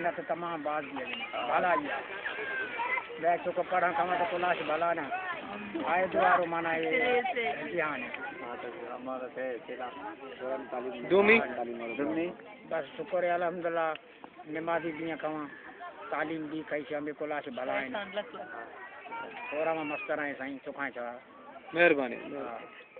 न तो तमाम बात भला ही मैं चुको पढ़ा कमा तो क्लास भला ना आए द्वारो माना ये ध्यान दुमी बस शुक्र है अल्हम्दुलिल्लाह नमाजी दिया कमा तालीम दी कई से हमें क्लास भला है थोड़ा में मस्तर है साईं चुका मेहरबानी